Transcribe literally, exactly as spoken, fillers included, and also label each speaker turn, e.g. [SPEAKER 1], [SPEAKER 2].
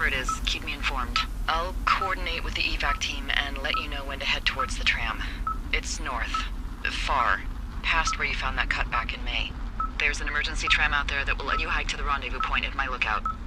[SPEAKER 1] whatever it is, keep me informed. I'll coordinate with the evac team and let you know when to head towards the tram. It's north. Far. Past where you found that cut back in May. There's an emergency tram out there that will let you hike to the rendezvous point at my lookout.